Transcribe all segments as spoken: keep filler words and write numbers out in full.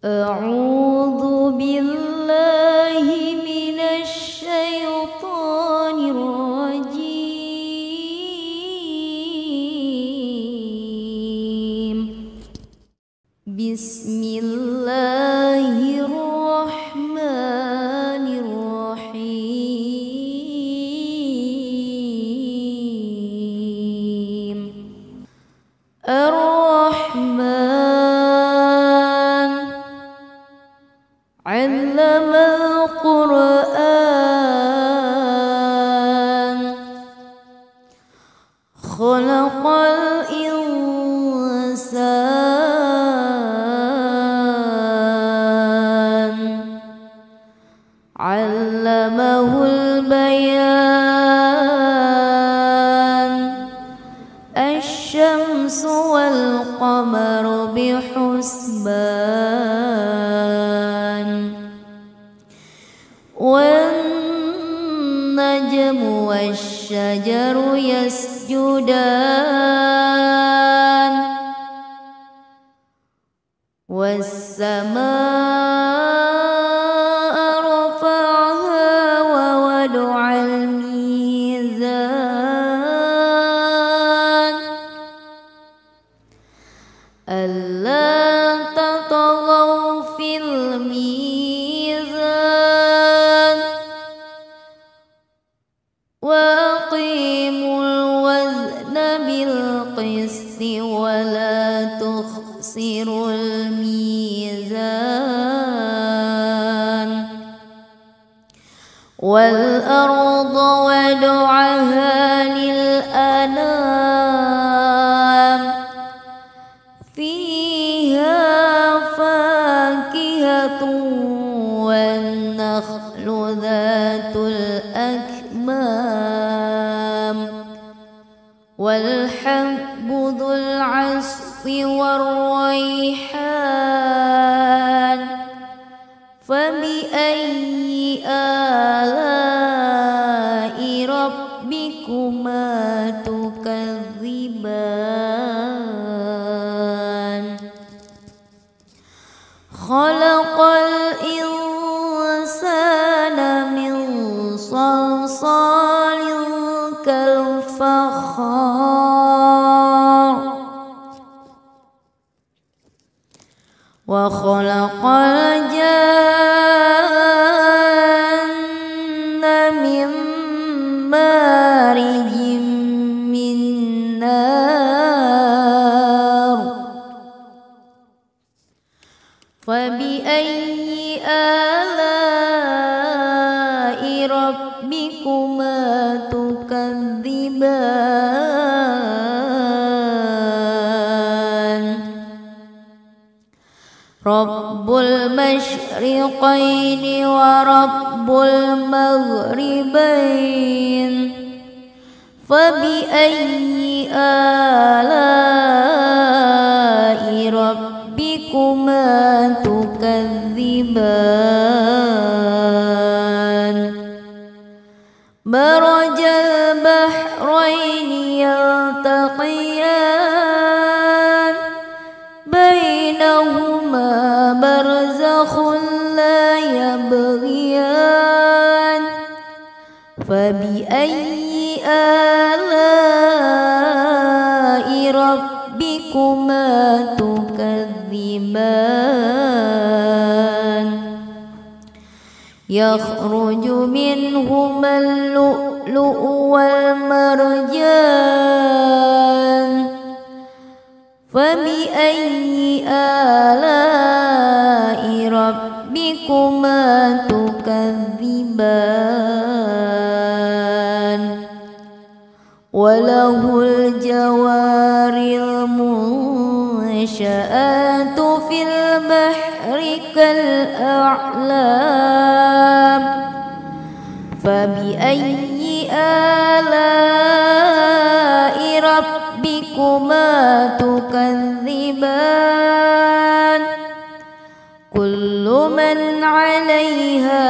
أعوذ بالله من الشيطان الرجيم. بسم الله الرحمن الرحيم. الرحمن علم القرآن خلق الإنسان علمه البيان. الشمس والقمر بحسبان والنجم والشجر يسجدان والسماء رفعها ووضع الميزان ألا تطغوا في الميزان وأقيموا الوزن بالقسط ولا تخسروا الميزان. والأرض وضعها للأنام فيها فاكهة والنخل ذات الأكمام والحب ذو العصف والريحان. فبأي آلاء ربكما تكذبان؟ خلق الإنسان من صلصال كالفخار وخلق الجن من مارج من نار. فبأي آلاء ربكما تكذبان؟ رب المشرقين ورب المغربين. فبأي آلاء ربكما تكذبان؟ مرج البحرين يلتقيان بينهما برزخ لا يبغيان. فبأي آلاء ربكما تكذبان؟ يخرج منهما اللؤلؤ والمرجان. فبأي آلاء ربكما تكذبان؟ وله الجوار المنشآت في البحر كالأعلام. فبأي آلاء ربكما تكذبان؟ كل من عليها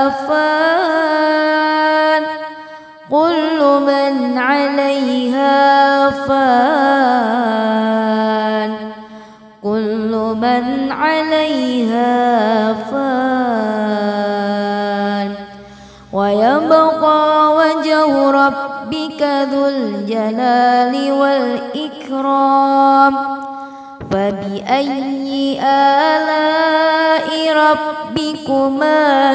فان كل من عليها فان كل من عليها عليها فان ويبقى وجه ربك ذو الجلال والإكرام فبأي آلاء ربكما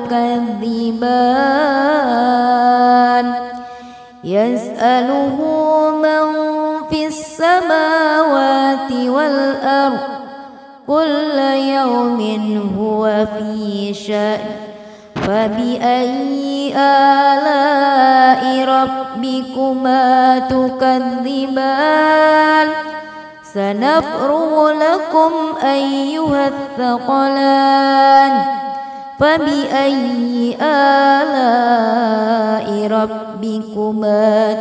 تكذبان يسأله من في السماوات والأرض كل يوم هو في شأن فبأي آلاء ربكما تكذبان سنفرغ لكم أيها الثقلان فبأي آلاء ربكما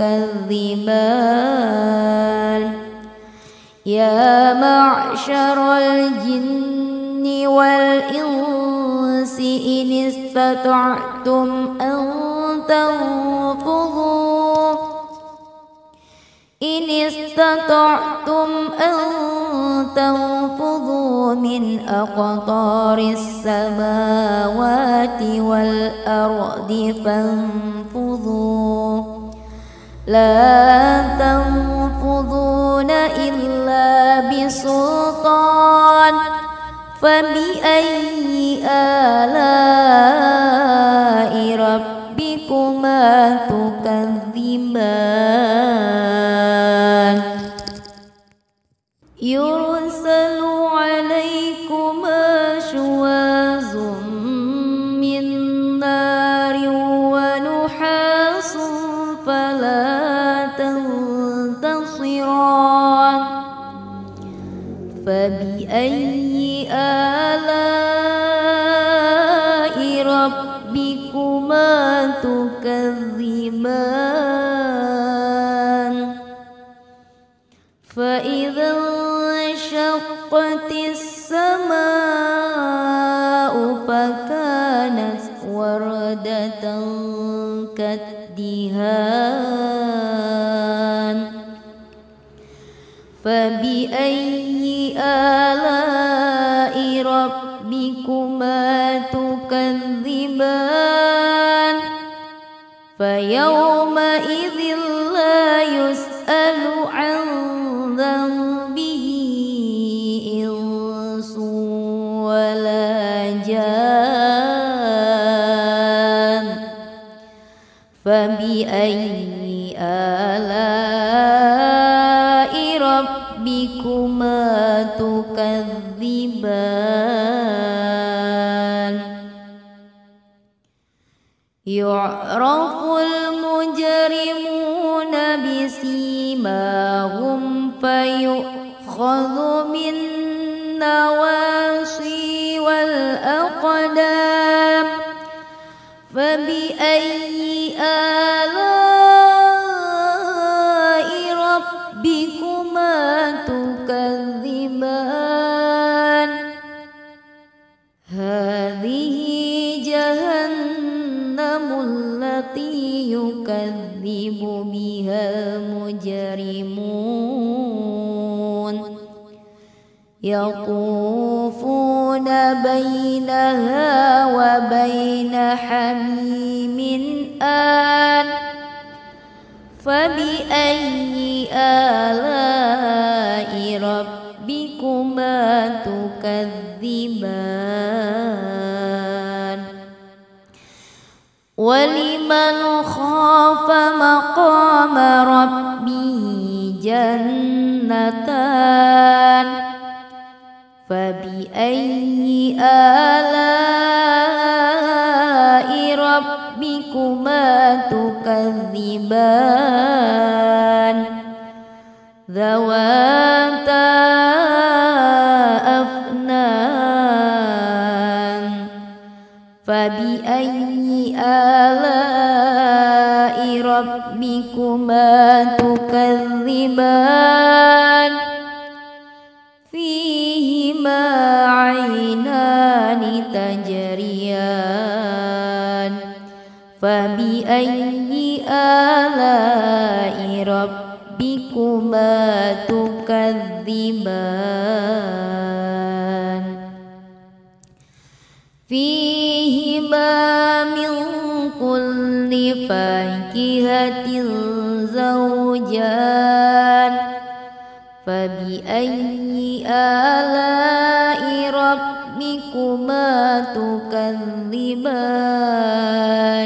تكذبان يا معشر الجن والإنس إن استطعتم أن تنفذوا إن استطعتم أن تنفذوا من أقطار السماوات والأرض فانفذوا لا تنفذون إلا بسلطان فبأي آلاء ربكما تكذبان يرسل عليكما شواظ من نار ونحاس فلا تنتصران فبأي آلاء ربكما تكذبان فإذا انشقت السماء فكانت وردة كالدهان فبأي آلاء ربكما تكذبان فيومئذ لا يسأل عن ذنبه إنس ولا جان فبأي آلاء ربكما تكذبان يعرف المجرمون بسيماهم فيؤخذ بالنواصي والأقدام فبأي آلاء ربكما تكذبان هذه جهنم التي يكذب بها المجرمون يطوفون بينها وبين حميم آن فبأي آلاء ربكما تكذبان ولمن خاف مقام ربه جنتان فبأي آلاء ربكما تكذبان ذواتا أفنان فبأي آلاء ربكما تكذبان فيهما عينان تجريان فبأي آلاء ربكما تكذبان فيهما من كل فاكهة زوجان فبأي آلاء ربكما تكذبان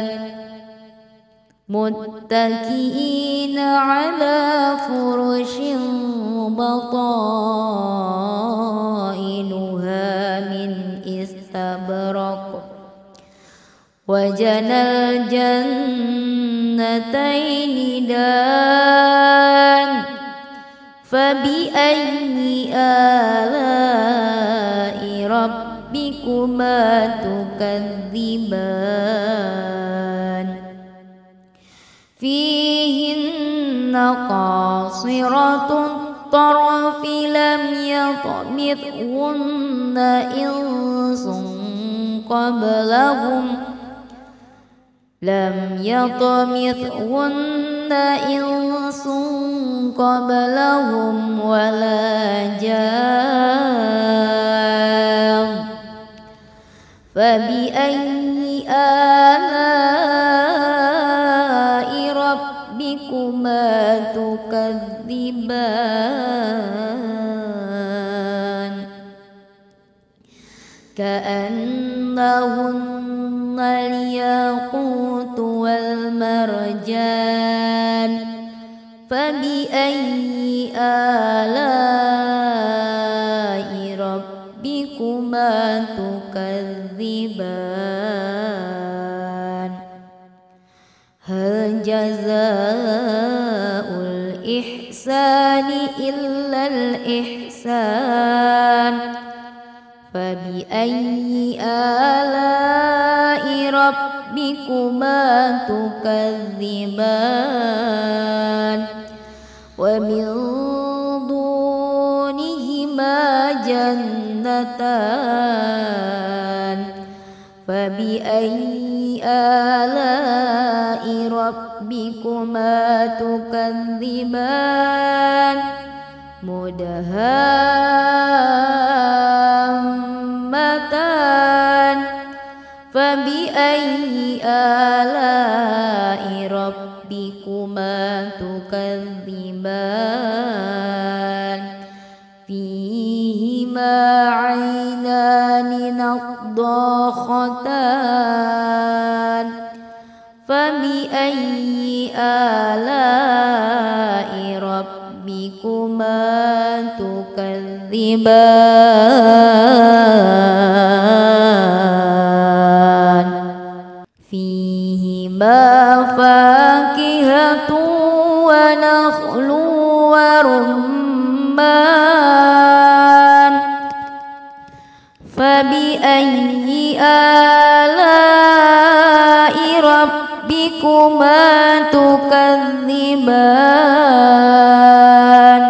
متكئين على فرش بطائنها من استبرق وجنى الجنتين دان فبأي آلاء ربكما تكذبان فيهن قاصرات الطرف لم يطمثهن إنس قبلهم لم يطمثهن إنس قبلهم ولا جان فبأي آلاء ربكما تكذبان كأنهن الياقوت والمرجان فبأي آلاء ربكما تكذبان هل جزاء الإحسان إلا الإحسان فبأي آلاء ربكما تكذبان ومن دونهما جنتان فبأي آلاء ربكما تكذبان مدهامتان فبأي آلاء ربكما تكذبان فيهما عينان نضاختان فبأي آلاء ربكما تكذبان فيهما فاكهة ونخل ورمان فبأي آلاء ربكما تكذبان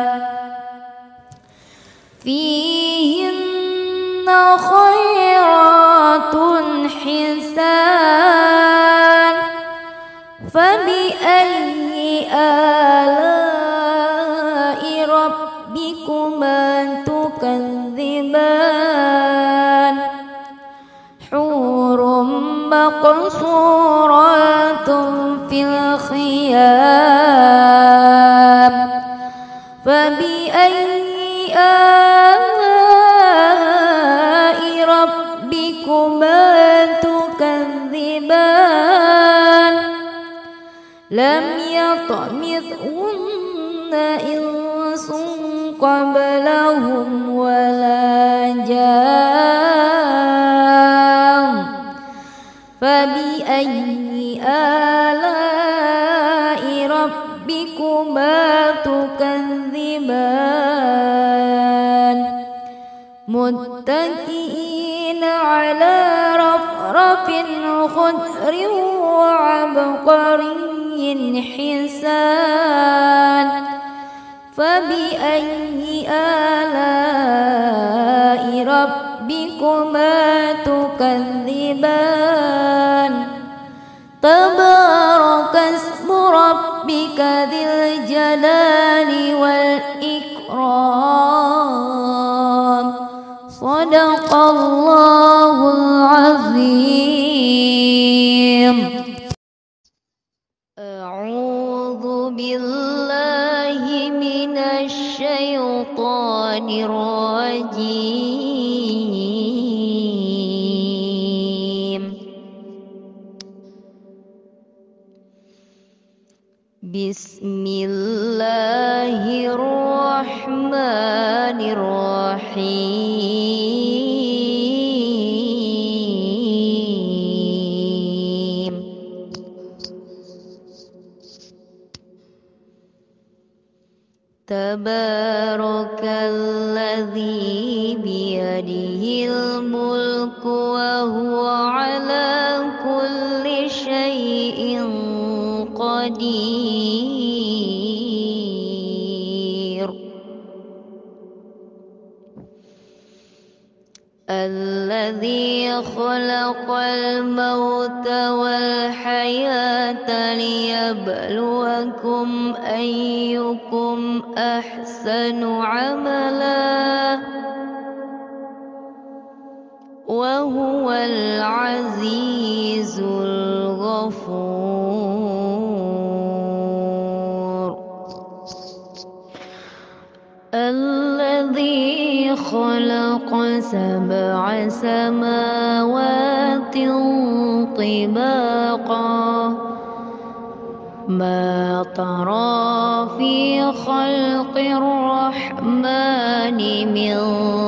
فيهن خيرات حسان فبأي آلاء ربكما تكذبان حور مقصورات في الخيام فبأي آلاء ربكما تكذبان لم يطمثهن إنس قبلهم ولا جان فبأي آلاء ربكما تكذبان متكئين على رفرف خضر وعبقري حسان فبأي آلاء ربكما تكذبان تبارك اسم ربك ذي الجلال والإكرام صدق الله العظيم. أعوذ بالله من الشيطان الرجيم. بسم الله الرحمن الرحيم. تبارك الذي بيده الملك وهو على كل شيء قدير. الذي خلق الموت والحياة ليبلوكم أيكم أحسن عملا وهو العزيز الغفور. الذي خلق سبع سماوات طباقا ما ترى في خلق الرحمن من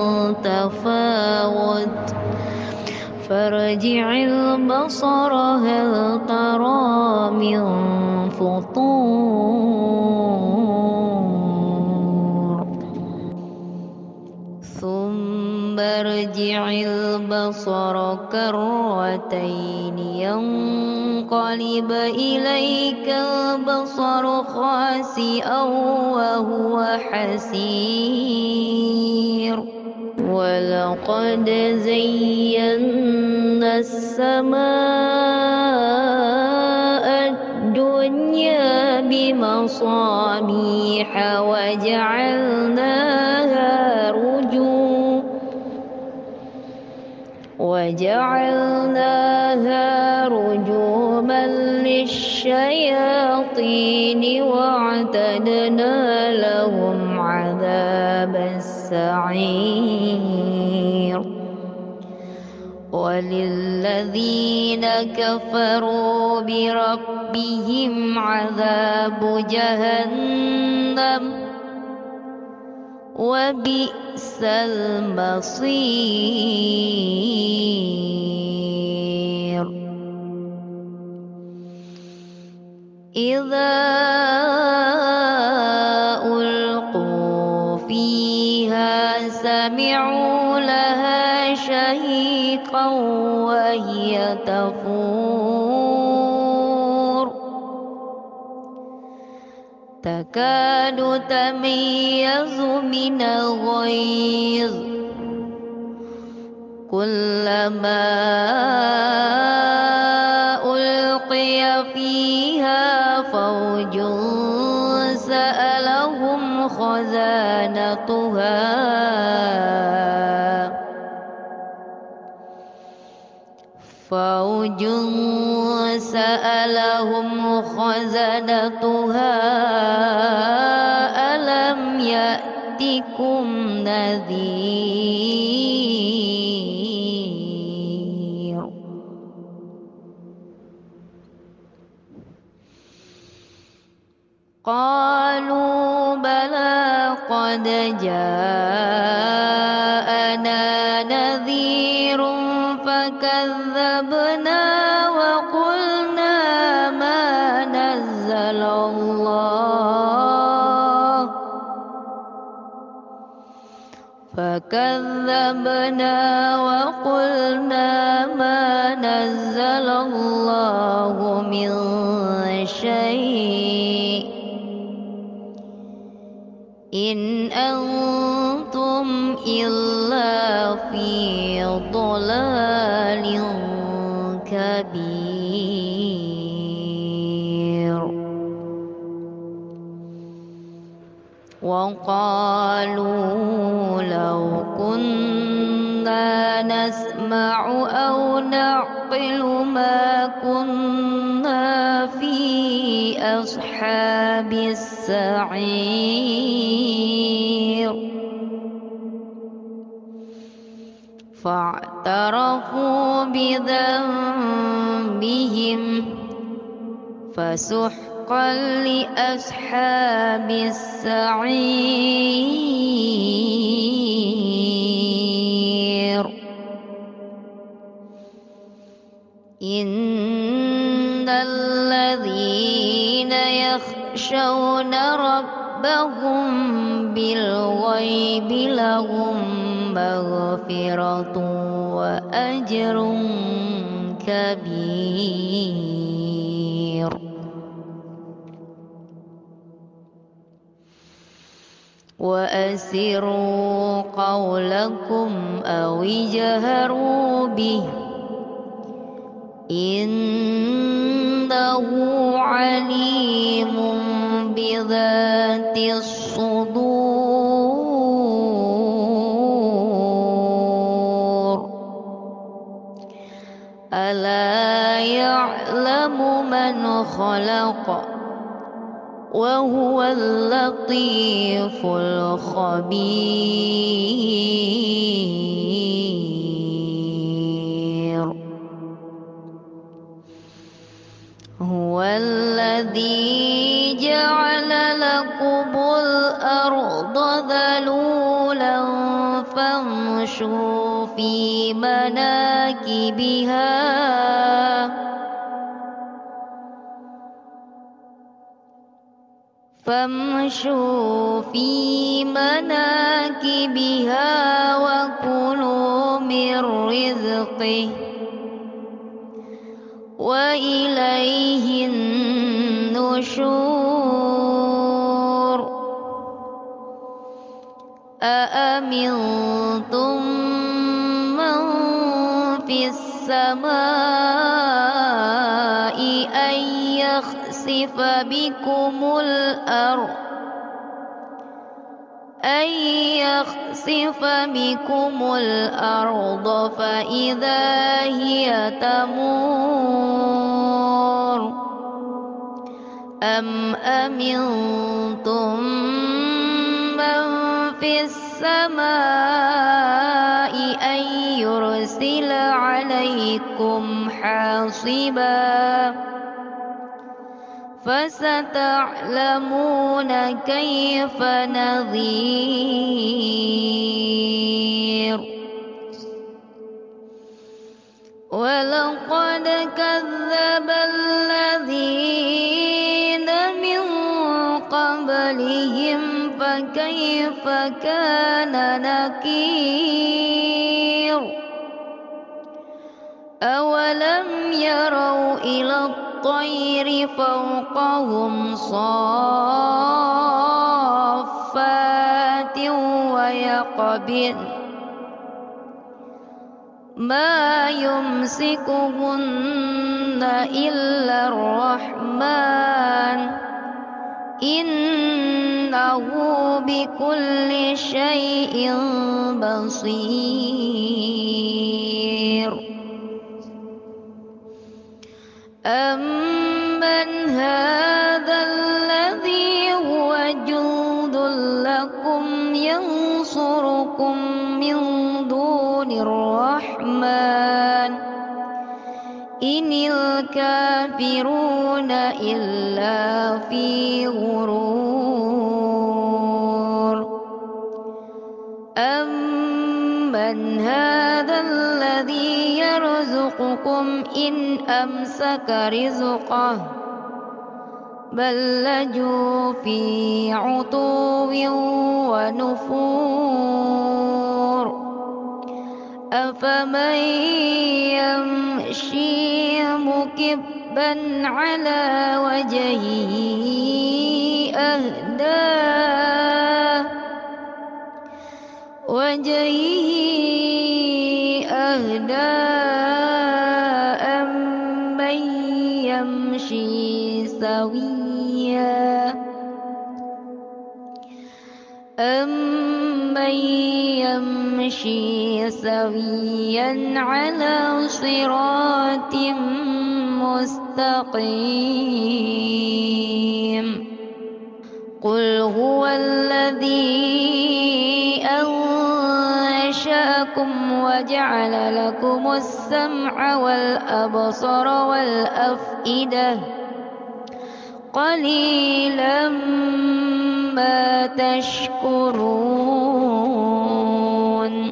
تفاوت فارجع البصر هل ترى من فطور ثم ارجع البصر كرتين ينقلب إليك البصر خاسئا وهو حسير. ولقد زينا السماء الدنيا بمصابيح وجعلناها رجوما وجعلناها رجوما للشياطين واعتدنا لهم عذاب السعير. وللذين كفروا بربهم عذاب جهنم وبئس المصير. إذا ألقوا فيها سمعوا لها شهيقا وهي تفور تكاد تميز من الغيظ كلما ألقي فيها فوج سألهم خزانتها فوج سألهم خزنتها ألم يأتكم نذير. قالوا بلى قد جاءنا نذير فكذبنا وقلنا ما نزل الله فكذبنا وقلنا ما نزل الله من شيء إن أنتم إلا في ضلال كبير. وقالوا لو كنا كنا نسمع أو نعقل ما كنا في أصحاب السعير فاعترفوا بذنبهم فسحقا لأصحاب السعير إن الذين يخشون ربهم بالغيب لهم مغفرة وأجر كبير وأسروا قولكم أو اجهروا به إنه عليم بذات الصدور ألا يعلم من خلق وهو اللطيف الخبير هو الذي جعل لكم الأرض ذلولا فامشوا في مناكبها فامشوا في مناكبها وكلوا من رزقه وإليه النشور أأمنتم من في السماء أن يخسف بكم الأرض أن يخسف بكم الأرض فإذا هي تمور أم أمنتم من في السماء أن يرسل عليكم حاصبا فستعلمون كيف نذير ولقد كذب الذين من قبلهم فكيف كان نكير أولم يروا إلى الطير فوقهم صافات ويقبضن ما يمسكهن إلا الرحمن إنه بكل شيء بصير أمن هذا الذي هو جند لكم ينصركم من دون الرحمن إن الكافرون إلا في غرور أمن هذا الذي يرزقكم إن أمسك رزقه بل لجوا في عتو ونفور أفمن يمشي مكبا على وجهه أهدى وجهه أهدى أمن يمشي سويا أمن يمشي سويا على صراط مستقيم قل هو الذي أنشأكم وجعل لكم السمع والأبصار والأفئدة قليلا ما تشكرون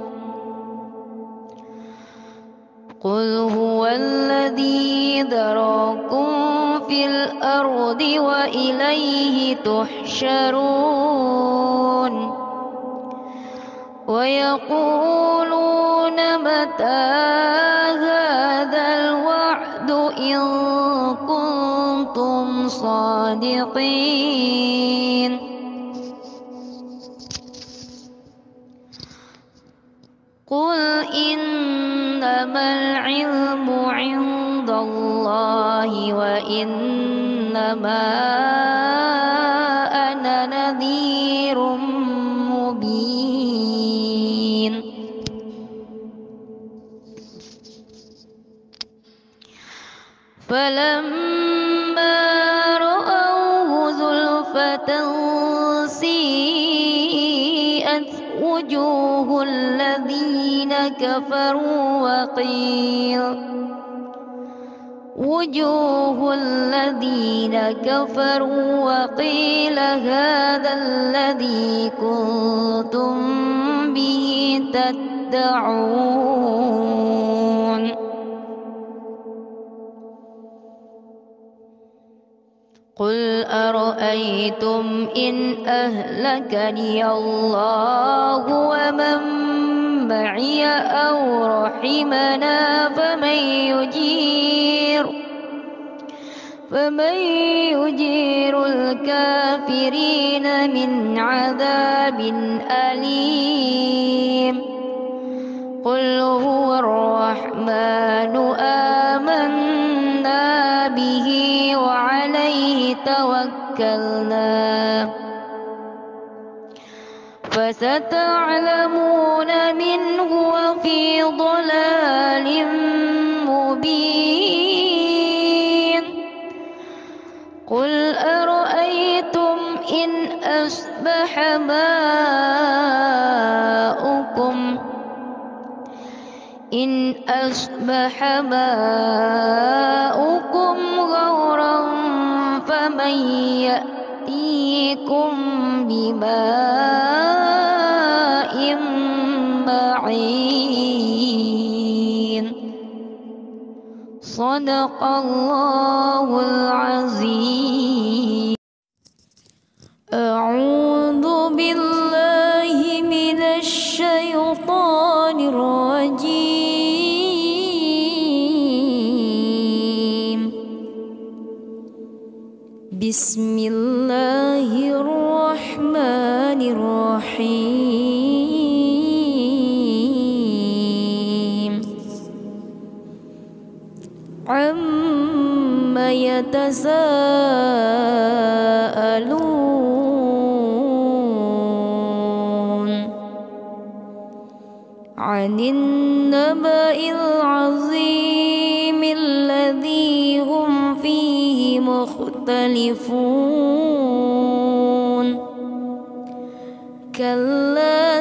قل هو الذي ذراكم في الأرض وإليه تحشرون ويقولون متى هذا الوعد إن كنتم صادقين قل إنما العلم عند الله وإنما أنا نذير مبين فلما رأوه زلفة سيئت وجوه الذين كفروا وقيل وجوه الذين كفروا وقيل هذا الذي كنتم به تدعون قل أرأيتم إن أهلكني الله ومن معي أو رحمنا فمن يجير فمن يجير الكافرين من عذاب أليم قل هو الرحمن آمنا به وعليه توكلنا فستعلمون من هو في ضلال مبين قل أرأيتم إن أصبح ماؤكم إن أصبح ماؤكم غورا فمن يأتيكم بماء معين صدق الله العظيم أعوذ بالله من الشيطان الرجيم بسم الله الرحمن الرحيم عما يتساءلون عن النبأ العظيم الذي هم فيه مختلفون كلا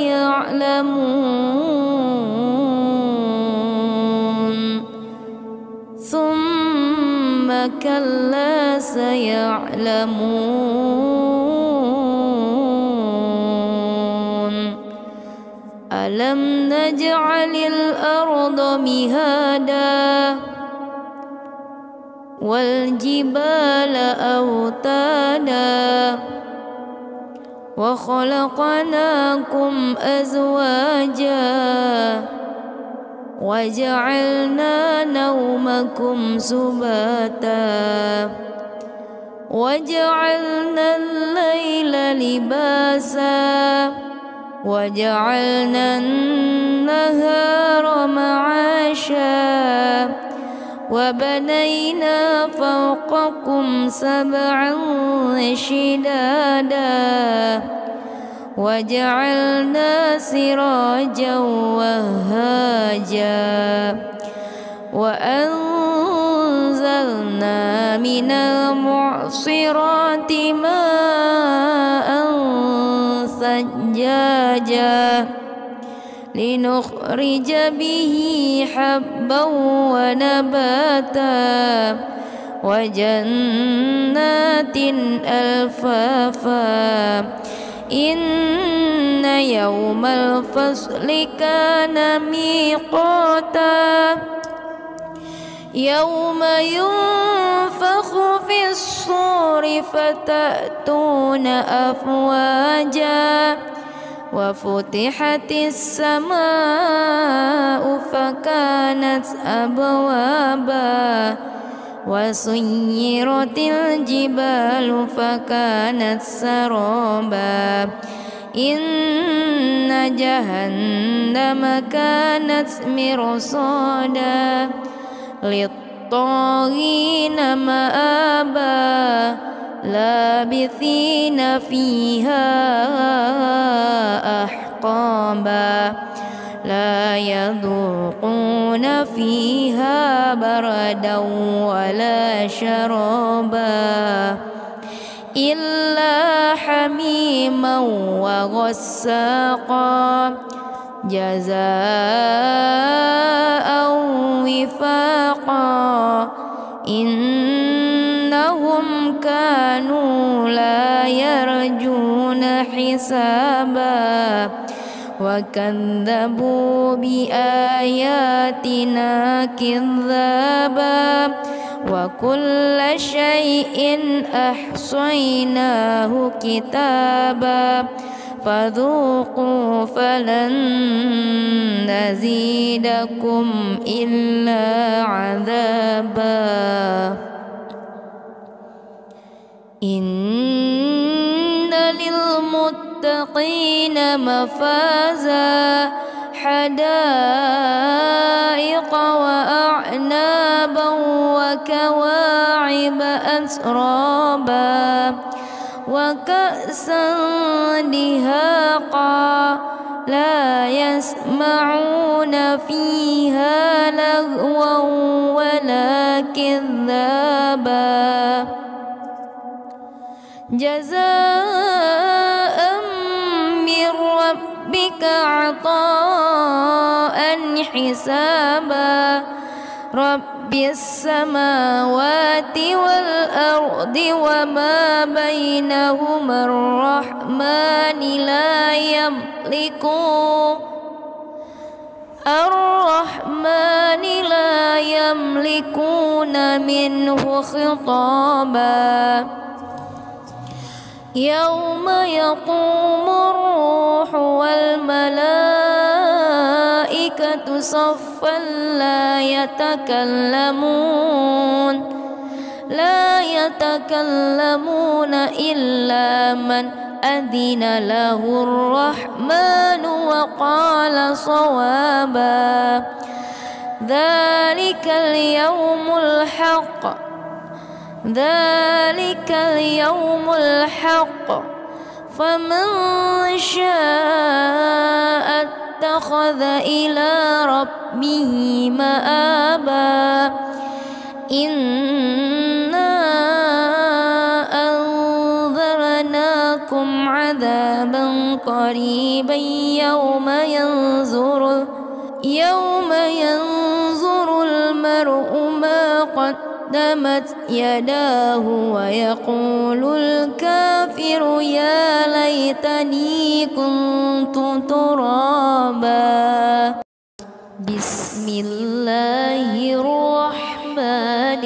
سيعلمون ثم كلا سيعلمون ألم نجعل الأرض مهادا والجبال أوتادا وخلقناكم أزواجا وجعلنا نومكم سباتا وجعلنا الليل لباسا وجعلنا النهار معاشا وبنينا فوقكم سبعا شدادا وجعلنا سراجا وهاجا وأنزلنا من المعصرات ماء ثجاجا لنخرج به حبا ونباتا وجنات ألفافا إن يوم الفصل كان ميقاتا يوم ينفخ في الصور فتأتون أفواجا وفتحت السماء فكانت أبوابا وسيرت الجبال فكانت سرابا إن جهنم كانت مرصادا للطاغين مآبا لابثين فيها أحقابا لا يذوقون فيها بردا ولا شرابا إلا حميما وغساقا جزاء وفاقا إنهم كانوا لا يرجون حسابا وكذبوا بآياتنا كذابا وكل شيء أحصيناه كتابا فذوقوا فلن نزيدكم إلا عذابا إن للمتقين مفازا حدائق وأعنابا وكواعب أترابا وكأسا دهاقا لا يسمعون فيها لغوا ولا كذابا جزاء من ربك عطاء حسابا رب السماوات والأرض وما بينهما الرحمن لا يملكون الرحمن لا يملكون منه خطابا يوم يقوم الروح والملائكة صفا لا يتكلمون لا يتكلمون إلا من أذن له الرحمن وقال صوابا ذلك اليوم الحق ذلك اليوم الحق فمن شاء اتخذ إلى ربه مآبا إنا أنذرناكم عذابا قريبا يوم ينظر يوم ينظر المرء ما قدمت يداه ويقول الكافر يا ليتني كنت ترابا بسم الله الرحمن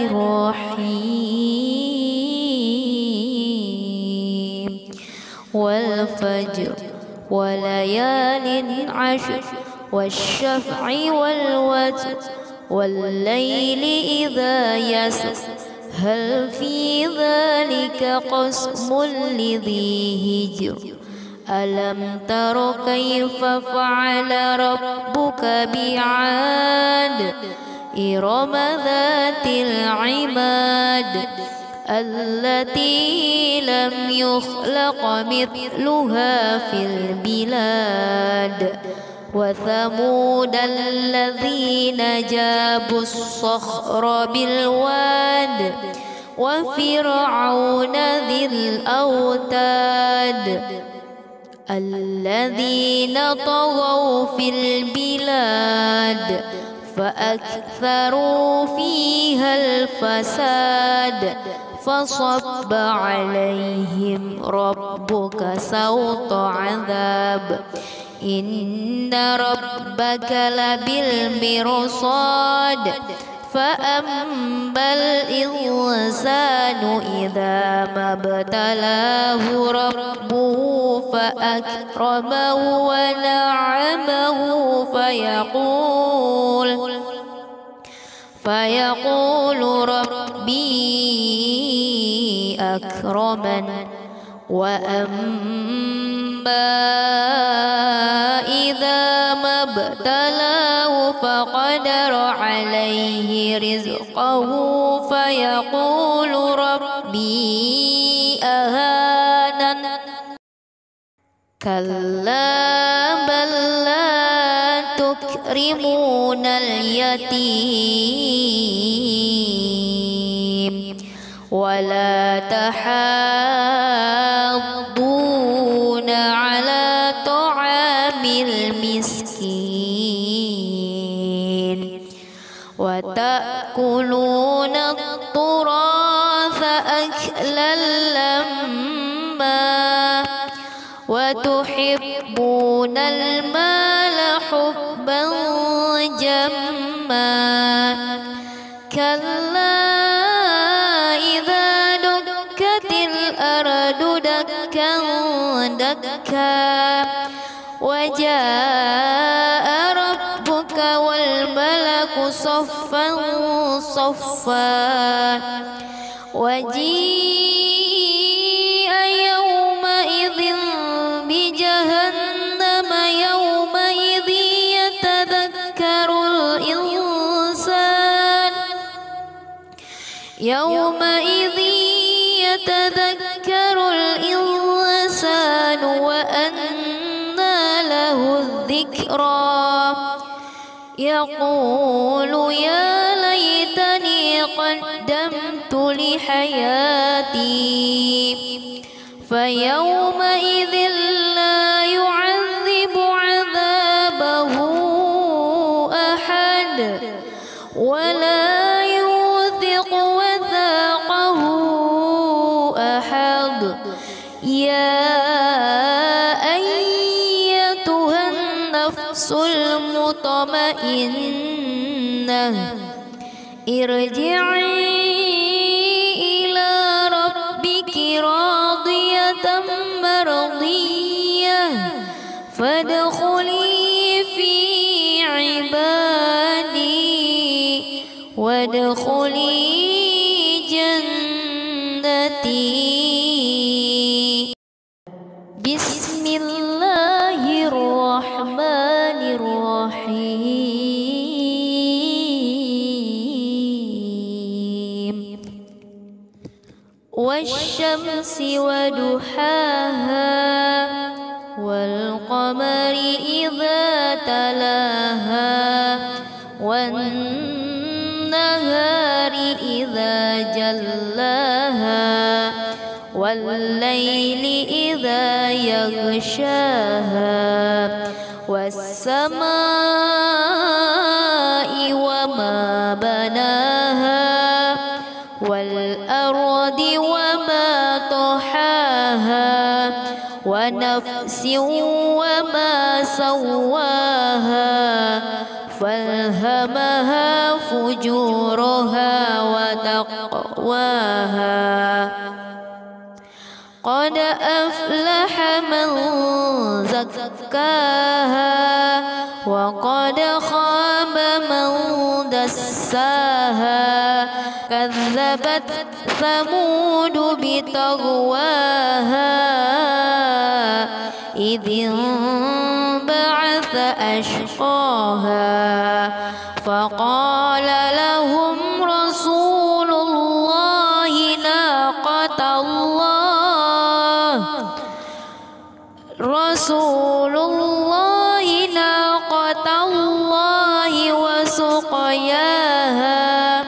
الرحيم والفجر وليال عشر والشفع والوتر والليل إذا يسر هل في ذلك قسم لذي هجر ألم تر كيف فعل ربك بعاد إرم ذات العماد التي لم يخلق مثلها في البلاد وثمود الذين جابوا الصخر بالواد وفرعون ذي الأوتاد الذين طغوا في البلاد فأكثروا فيها الفساد فصب عليهم ربك سوط عذاب إن ربك لبالمرصاد فأما الإنسان إذا ما ابتلاه ربه فأكرمه ونعمه فيقول فيقول ربي أكرمن وأما إذا ما ابتلاه فقدر عليه رزقه فيقول ربي أهانن كلا بل لا تكرمون اليتيم ولا تحاضون على طعام المسكين وتأكلون التراث أكلا لما وتحبون المال حبا جما كلا إذا دكت الأرض دكا دكا وجاء ربك والملك صفا صفا وجيء يومئذ بجهنم يومئذ يتذكر الإنسان يومئذ يتذكر الإنسان وأنى له الذكرى يقول يا ليتني قدمت لحياتي فيومئذ لا يعذب عذابه أحد ولا يوثق وثاقه أحد يا أيتها النفس المطمئنة ارجعي إلى ربك راضية مرضية فادخلي في عبادي وادخلي جنتي. بسم الله الرحمن الرحيم والشمس وضحاها والقمر إذا تلاها والنهار إذا جلاها والليل إذا يغشاها والسماء وما بناها والأرض وما طحاها ونفس وما سواها فألهمها فجورها وتقواها قد أفلح من زكاها وقد خاب من دساها كذبت ثمود بطغواها إذ انبعث أشقاها فقال لهم رسول الله ناقة زواياها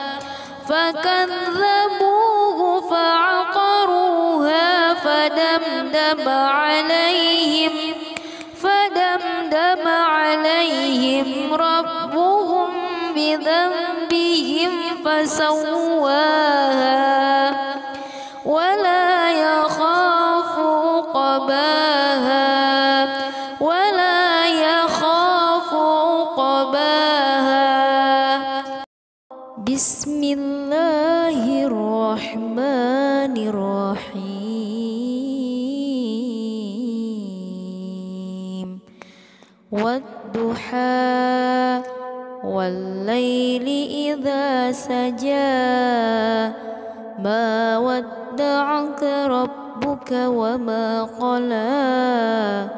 فكذبوه فعقروها فدمدم عليهم فدمدم عليهم ربهم بذنبهم فسواها ولا يخاف عقباها ولا يخاف عقباها. بسم الله الرحمن الرحيم والضحى والليل إذا سجى ما ودعك ربك وما قلى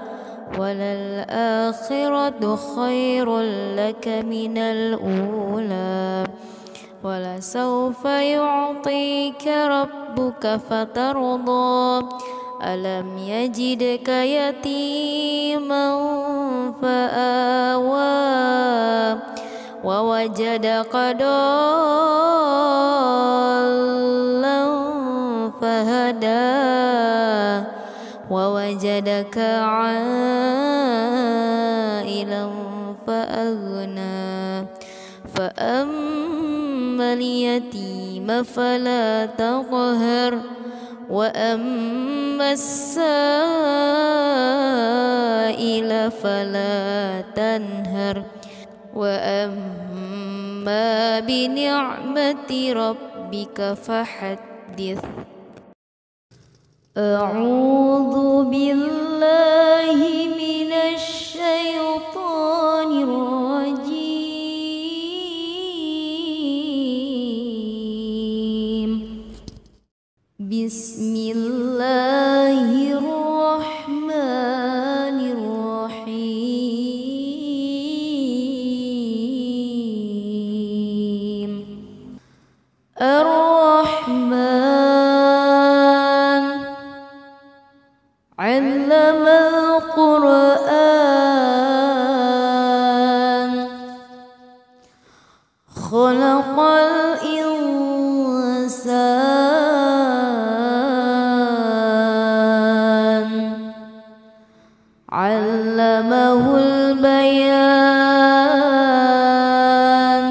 وللآخرة خير لك من الأولى ولسوف يعطيك ربك فترضى ألم يجدك يتيما فآوى ووجدك ضالا فهدى ووجدك عائلا فأغنى فأما اليتيم فلا تقهر وأما السائل فلا تنهر وأما بنعمة ربك فحدث. أعوذ بالله من الشيطان الرجيم. بسم الله الرحمن الرحيم. الرحمن علم القرآن خلق الإنسان علمه البيان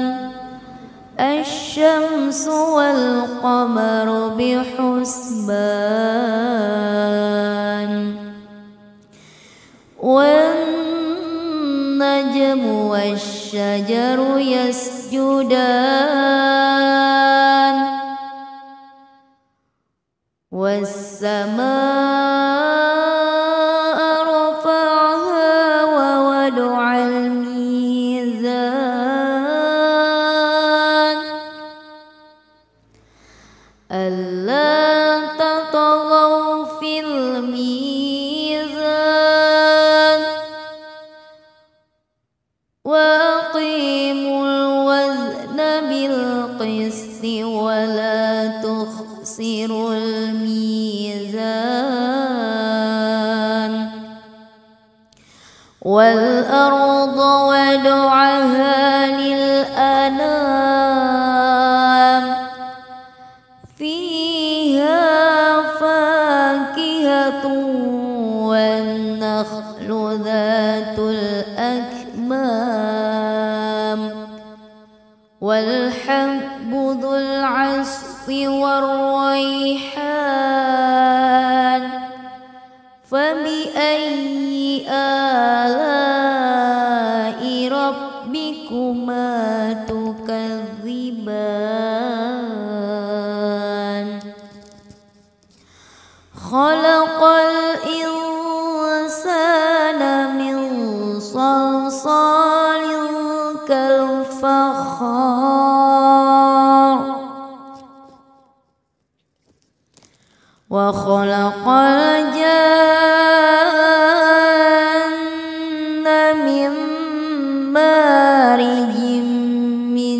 الشمس والقمر بحسبان والنجم والشجر يسجدان والسماء رفعها ووضع الميزان ألا تطغوا في الميزان وأقيموا الوزن بالقسط ولا تخسروا الميزان والأرض وضعها للأنام فيها فاكهة والنخل ذات الأكمام والحب ذو العصف والريحان فبأي آلاء ربكما تكذبان خلق الإنسان من صلصال كالفخار وخلق الجن من مارج من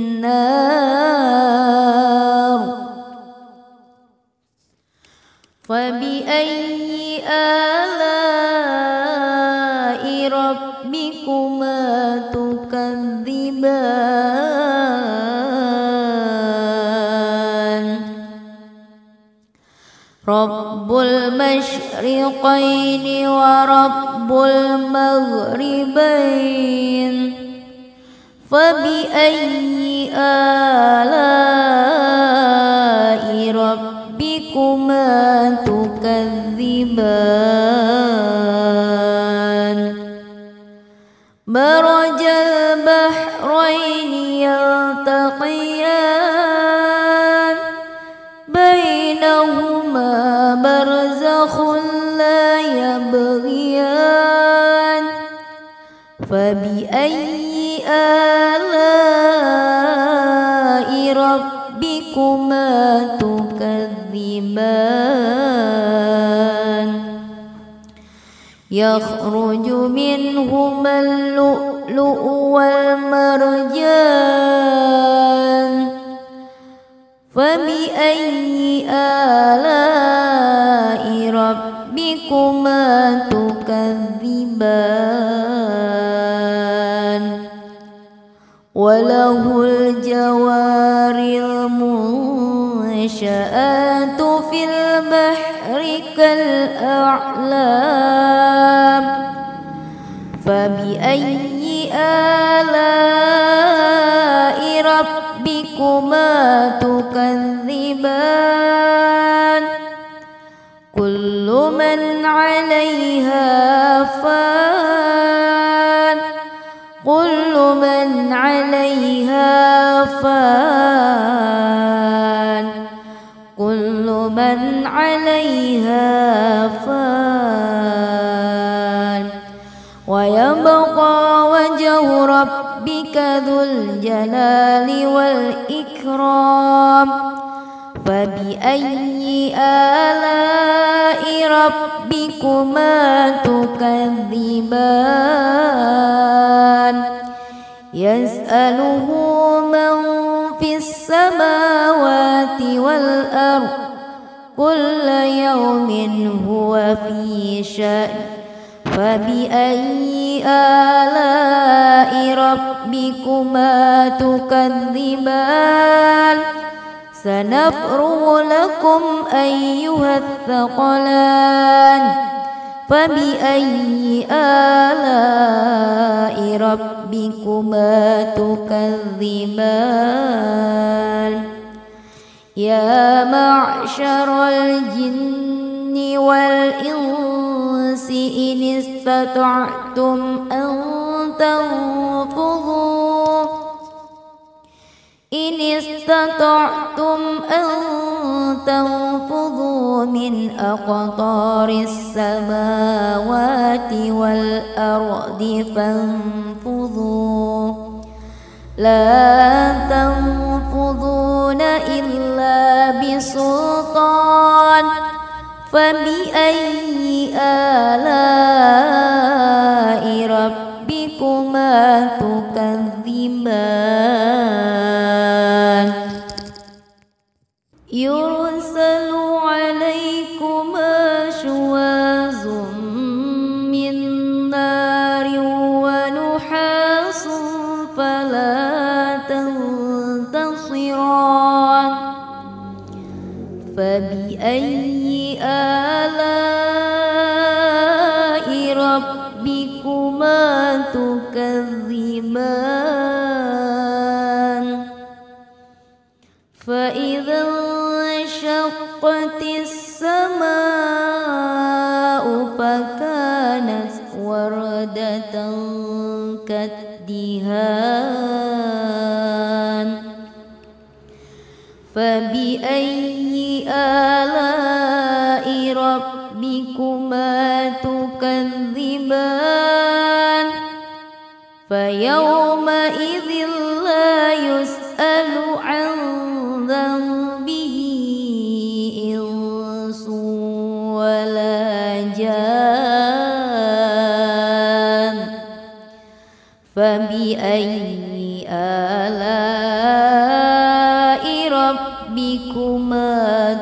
نار فبأي آلاء ربكما تكذبان رب المشرقين ورب المغربين فبأي آلاء ربكما تكذبان مرج البحرين يلتقيان بينهما برزخ لا يبغيان فبأي آلاء ربكما تكذبان يخرج منهما اللؤلؤ والمرجان فبأي آلاء ربكما تكذبان وله الجوار المنشآت في البحر كالأعلام فبأي آلاء ربكما تكذبان كل من عليها فان كل من عليها فان كل من عليها فان ويبقى وجه ربك ذو الجلال والإكرام فبأي آلاء ربكما تكذبان يسأله من في السماوات والأرض كل يوم هو في شأن فبأي آلاء ربكما تكذبان سنفرغ لكم أيها الثقلان فبأي آلاء ربكما تكذبان يا معشر الجن والإنس إن استطعتم أن تنفذوا إن استطعتم أن تنفذوا من أقطار السماوات والأرض فانفذوا لا تنفذون إلا بسلطان فبأي آلاء ربكما تكذبان يرسل عليكما شواظ من نار ونحاس فلا تنتصران فبأي آلاء ربكما تكذبان فإذا انشقت السماء فكانت وردة كالدهان فبأي آلاء ربكما تكذبان فيومئذ لا يسأل عن ذنبه إنس ولا جان فبأي آلاء ربكما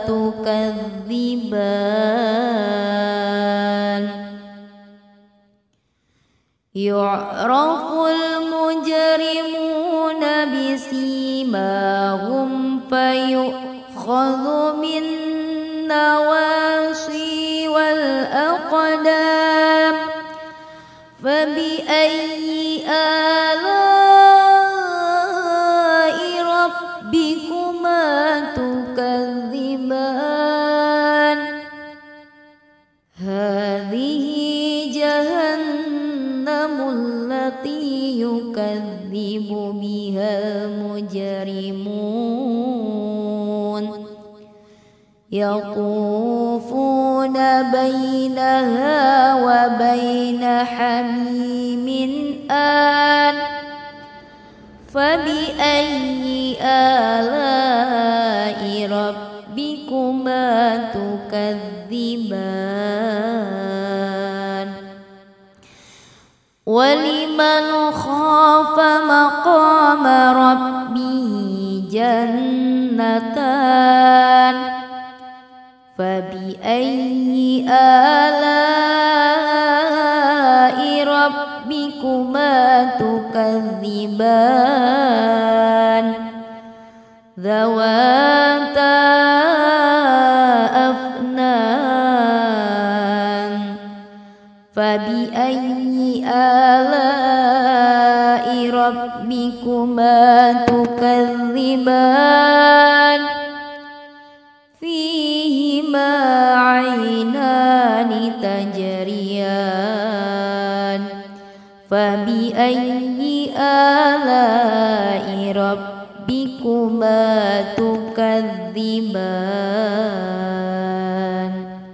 تكذبان يعرف المجرمون بسيماهم فيؤخذ بالنواصي النواصي والأقدام فبأي آلاء ربكما تكذبان هذه جهنم التي يكذب بها المجرمون يطوفون بينها وبين حميم آن فبأي آلاء ربكما تكذبان ولمن خاف مقام ربه جنتان فبأي آلاء ربكما تكذبان ذواتا أفنان فبأي آلاء ربكما تكذبان فيهما عينان تجريان فبأي آلاء ربكما تكذبان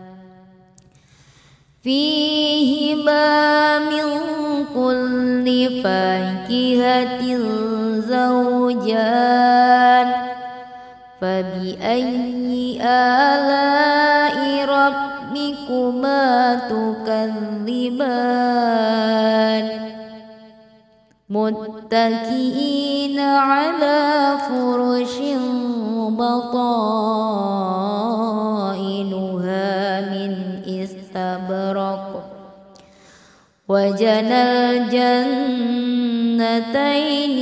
فيهما من كل فاكهة زوجان فبأي آلاء ربكما تكذبان متكئين على فرش بطائنها من استبرق وجنى الجنتين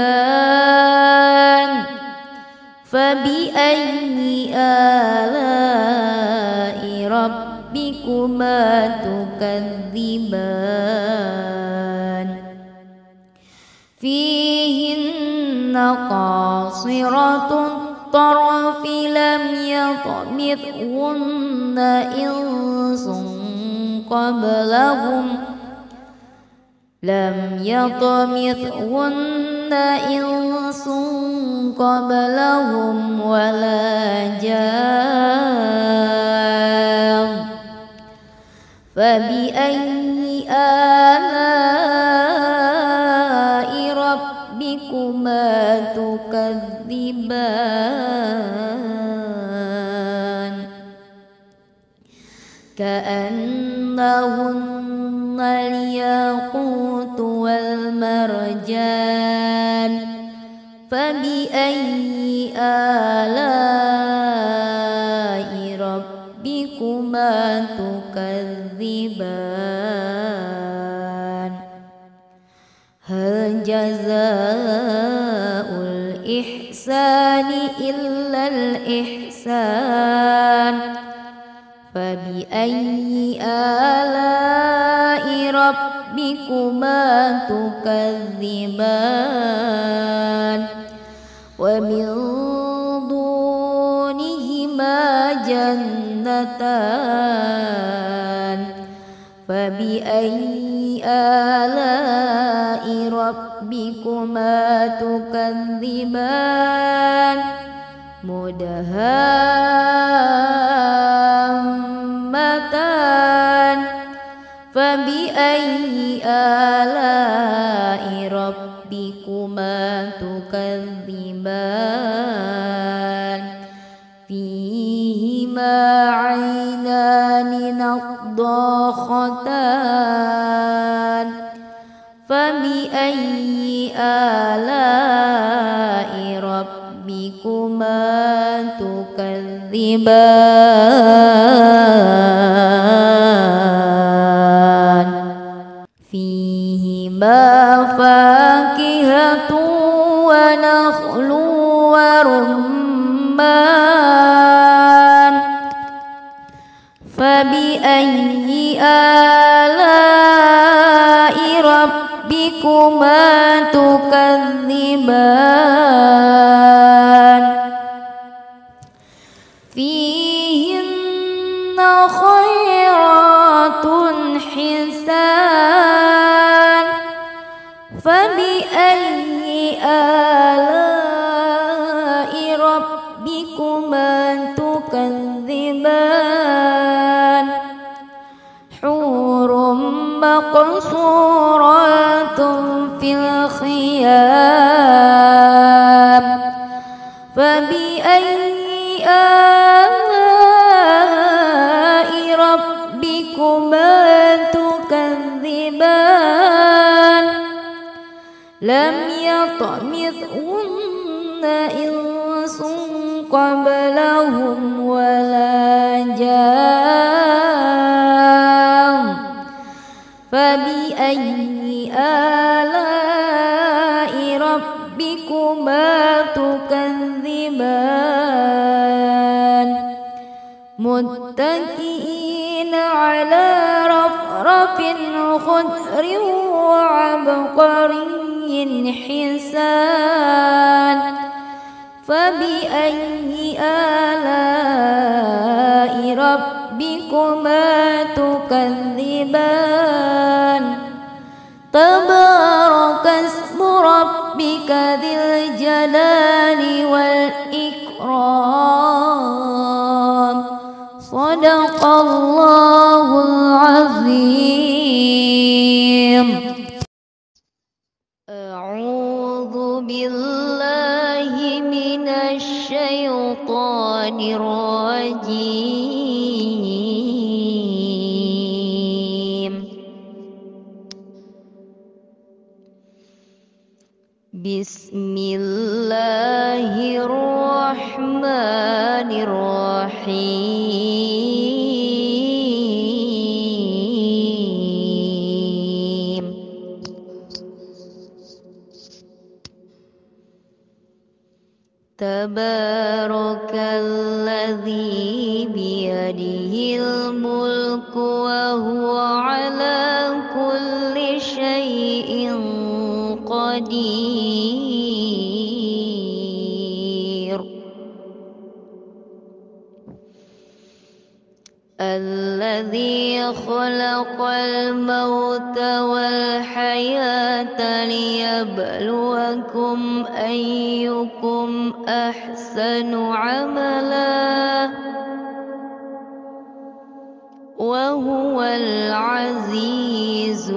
دان فبأي آلاء ربكما تكذبان فيهن قاصرات الطرف لم يطمثهن إنس قبلهم لم يطمثهن إنس قبلهم ولا جان فبأي آلاء ربكما تكذبان كأنهن الياقوت والمرجان فبأي آلاء ربكما تكذبان هل جزاء الإحسان إلا الإحسان فبأي آلاء ربكما تكذبان ومن دونهما جنتان فبأي آلاء ربكما تكذبان مدهامتان فبأي آلاء ربكما تكذبان فيهما عينان نضاختان فبأي آلاء ربكما تكذبان فيهما فاكهة ونخل ورمان فبأي آلاء ربكما تكذبان فيهن خيرات حسان فبأي آلاء ربكما تكذبان حور مقصورات في الخيام فبأي آلاء ربكما تكذبان لم يطمثهن إنس قبلهم ولا جان فبأي آلاء ربكما تكذبان متكئين على رفرف خضر وعبقري حسان فبأي آلاء ربكما تكذبان تبارك اسم ربك ذي الجلال والإكرام صدق الله العظيم. أعوذ بالله من الشيطان الرجيم. بسم الله الرحمن الرحيم. تبارك الذي بيده الملك وهو على كل شيء قدير. الذي خلق الموت والحياة ليبلوكم أيكم أحسن عملا وهو العزيز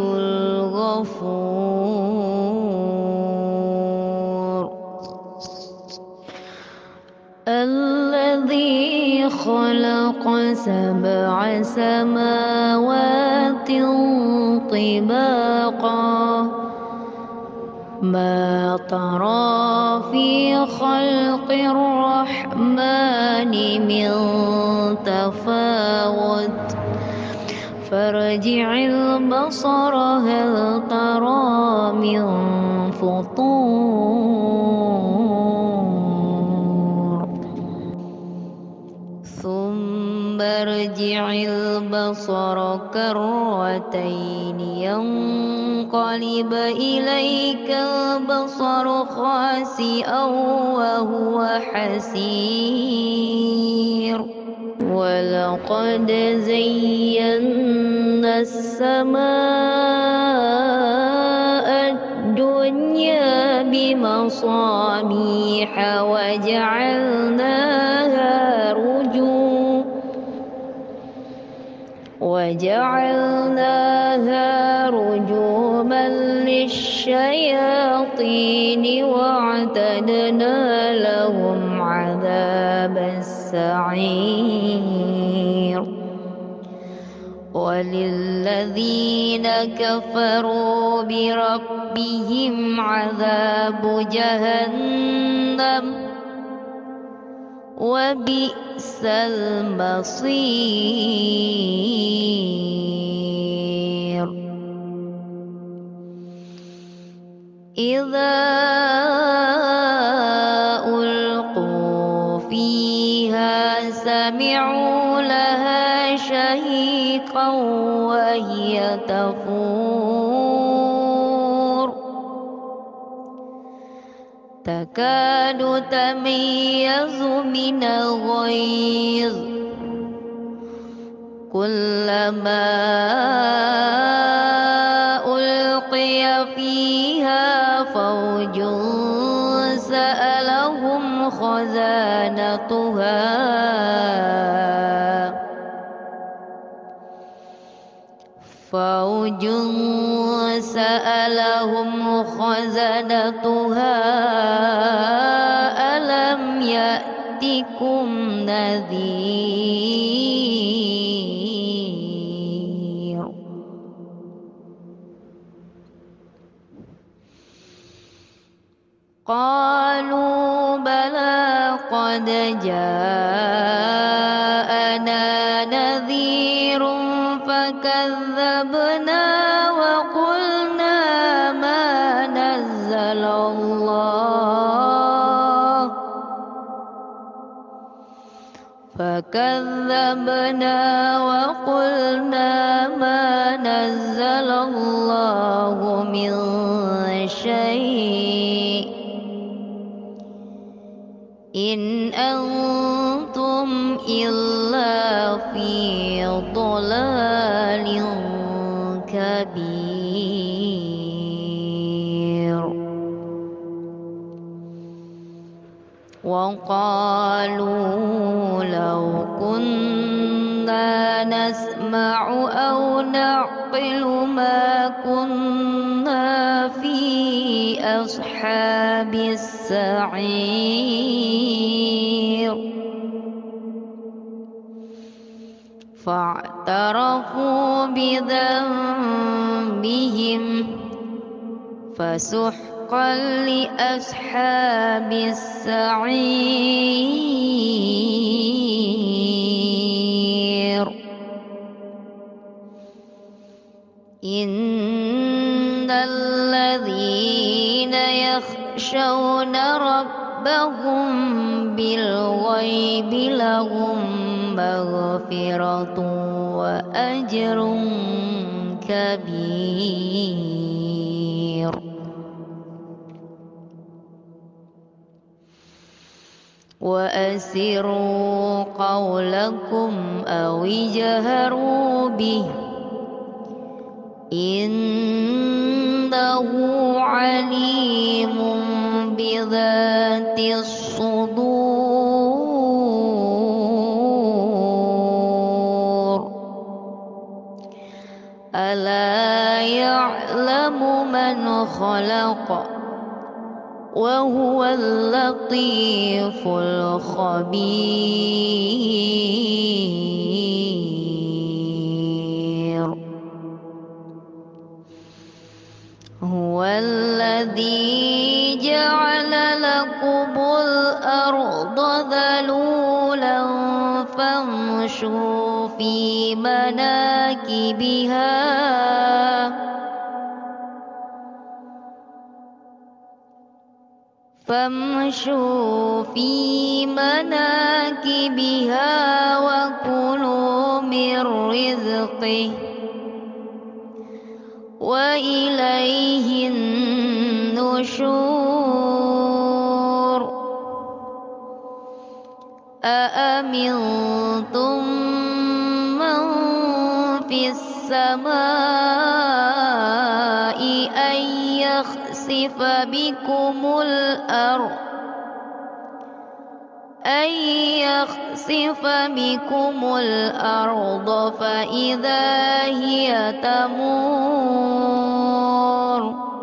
الغفور. الذي خلق سبع سماوات طباقا ما ترى في خلق الرحمن من تفاوت فارجع البصر هل ترى من فطور ثم ارجع البصر كرتين ينقلب إليك البصر خاسئا وهو حسير. ولقد زينا السماء الدنيا بمصابيح وجعلناها رجوما وجعلناها رجوما للشياطين وأعتدنا لهم عذاب السعير. وللذين كفروا بربهم عذاب جهنم وبئس المصير. إذا ألقوا فيها سمعوا لها شهيقا وهي تفور تكاد تميز من الغيظ كلما ألقي فيها فوج سألهم خزانتها فوج سألهم خزنتها ألم يأتكم نذير قالوا بلى قد جاءنا نذير فكذبنا وقلنا ما نزل الله فكذبنا وقلنا ما نزل الله من شيء إن أنتم إلا في ضلال كبير وقالوا لو كنا نسمع أو نعقل ما كنا في أصحاب السعير فاعترفوا بذنبهم فسحقا لأصحاب السعير إن الذين يخشون ربهم بالغيب لهم مغفرة وأجر كبير وأسروا قولكم أو اجهروا به إنه عليم بذات الصدور ألا يعلم من خلق وهو اللطيف الخبير هو الذي جعل لكم الأرض ذلولا فامشوا في مناكبها فامشوا في مناكبها وكلوا من رزقه وإليه النشور أأمنتم من في السماء أن يخسف بكم الأرض أن يخسف بكم الأرض فإذا هي تمور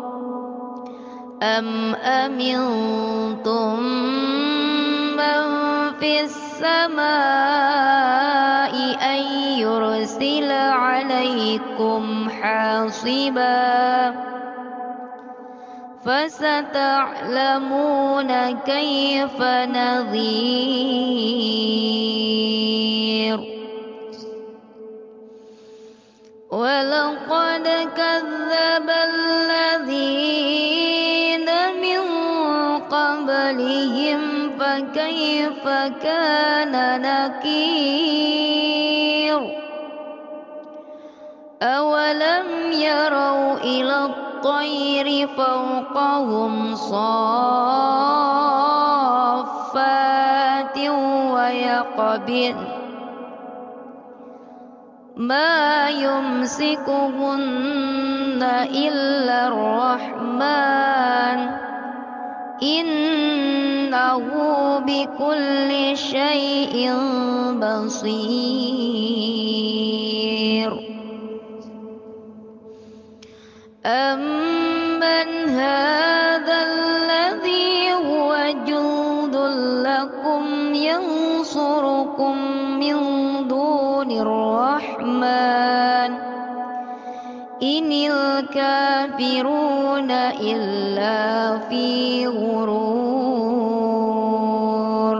أم أمنتم من في السماء أن يرسل عليكم حاصبا فستعلمون كيف نذير ولقد كذب الذين من قبلهم فكيف كان نكير أولم يروا إلى الطير فوقهم صافات ويقبضن ما يمسكهن إلا الرحمن إنه بكل شيء بصير. أمن هذا الذي هو جند لكم ينصركم من دون الرحمن إن الكافرون إلا في غرور.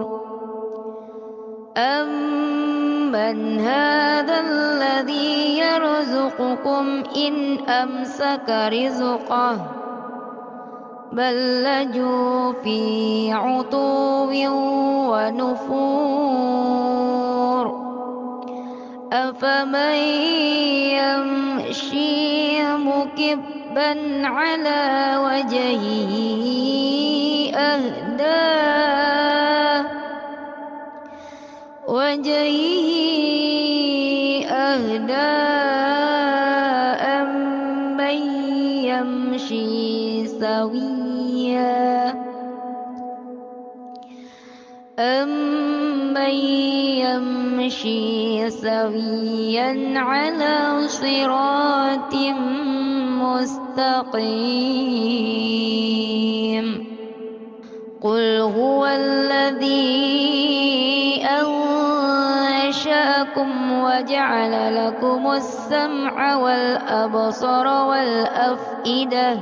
أمن هذا الذي يرزقكم إن أمسك رزقه بل لجوا في عتو ونفور. أفمن يمشي مكبا على وجهه أهدى وجهه أهدى أمن يمشي سويا أمن يمشي سويا على صراط مستقيم. قل هو الذي أنشأكم وجعل لكم السمع والأبصار والأفئدة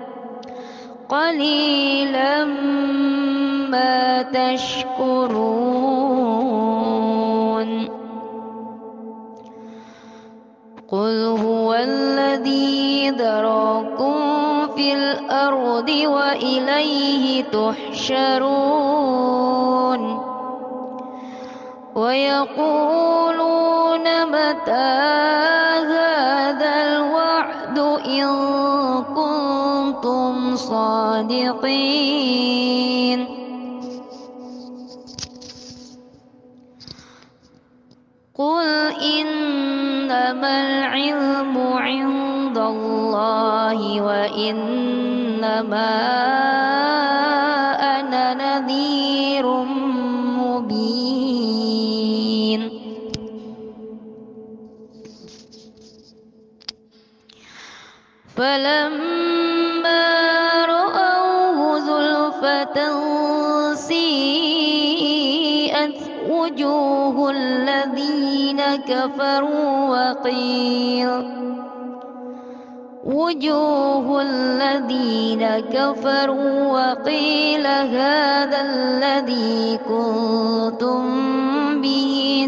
قليلا ما تشكرون. قل هو الذي ذراكم في الأرض وإليه تحشرون. ويقولون متى هذا الوعد إن كنتم صادقين. قل إنما العلم عند الله وإنما أنا نذير مبين. فلما رأوه زلفة سيئت وجوه الذين كفروا وقيل وجوه الذين كفروا وقيل هذا الذي كنتم به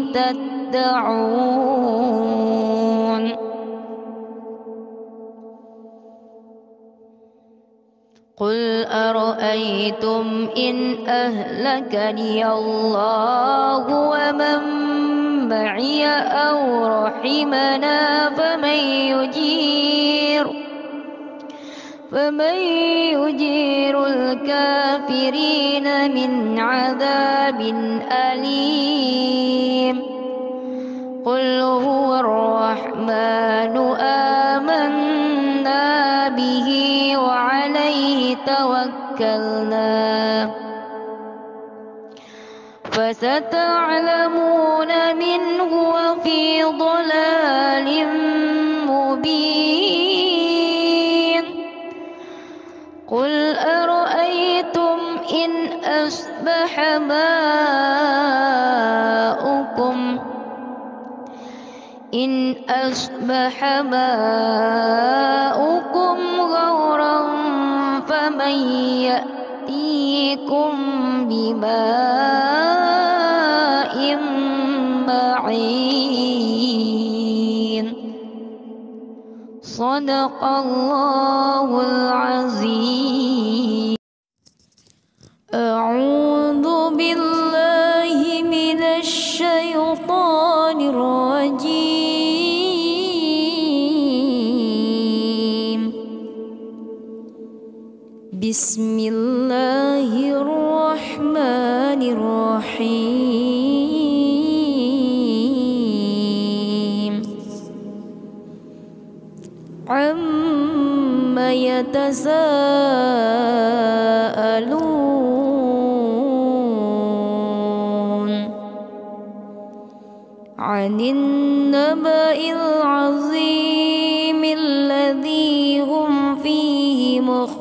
تدعون. قل أرأيتم إن أهلكني الله ومن معي أو رحمنا فمن يجير فمن يجير الكافرين من عذاب أليم. قل هو الرحمن آمنا به وعليه توكلنا فستعلمون من هو في ضلال مبين. قل أرأيتم إن أصبح ماؤكم إن أصبح ماؤكم غورا فمن يأتيكم بماء معين. صدق الله العظيم. أعوذ بالله من الشيطان الرجيم. بسم الله الرحمن الرحيم عما يتساءلون عن النبأ العظيم الذي هم فيه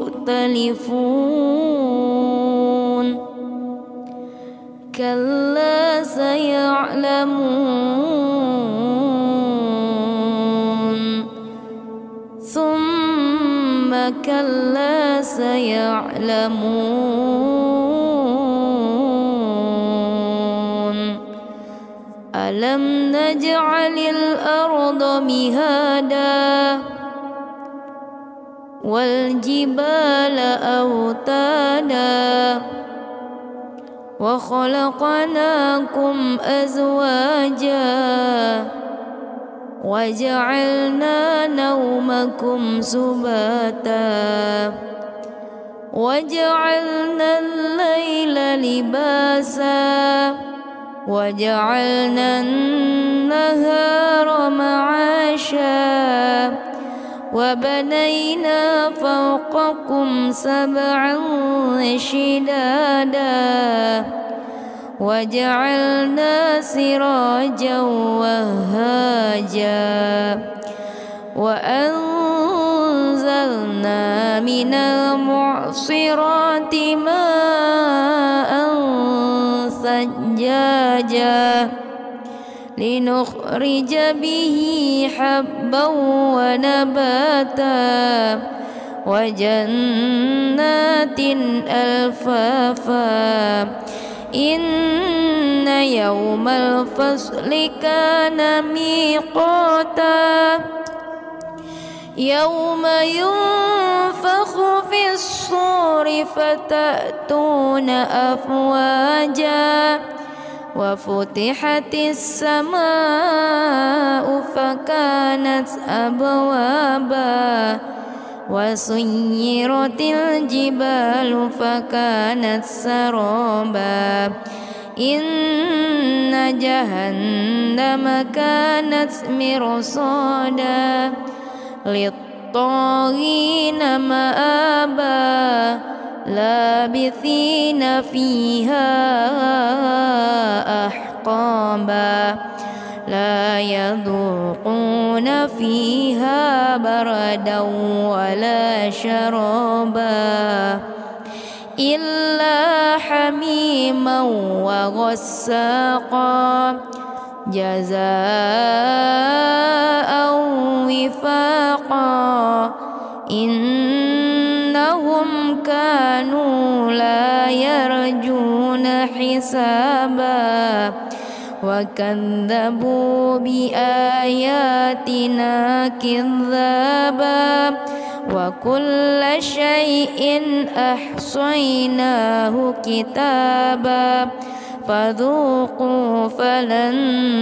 مختلفون كلا سيعلمون ثم كلا سيعلمون ألم نجعل الأرض مهادا والجبال أوتادا وخلقناكم أزواجا وجعلنا نومكم سباتا وجعلنا الليل لباسا وجعلنا النهار معاشا وبنينا فوقكم سبعا شدادا وجعلنا سراجا وهاجا وأنزلنا من المعصرات ماء ثجاجا لنخرج به حبا ونباتا وجنات ألفافا إن يوم الفصل كان ميقاتا يوم ينفخ في الصور فتأتون أفواجا وفتحت السماء فكانت أبوابا وسيرت الجبال فكانت سرابا إن جهنم كانت مرصادا للطاغين مآبا لابثين فيها أحقابا لا يذوقون فيها بردا ولا شرابا إلا حميما وغساقا جزاء وفاقا إنهم كانوا لا يرجون حسابا وكذبوا بآياتنا كذابا وكل شيء أحصيناه كتابا فذوقوا فلن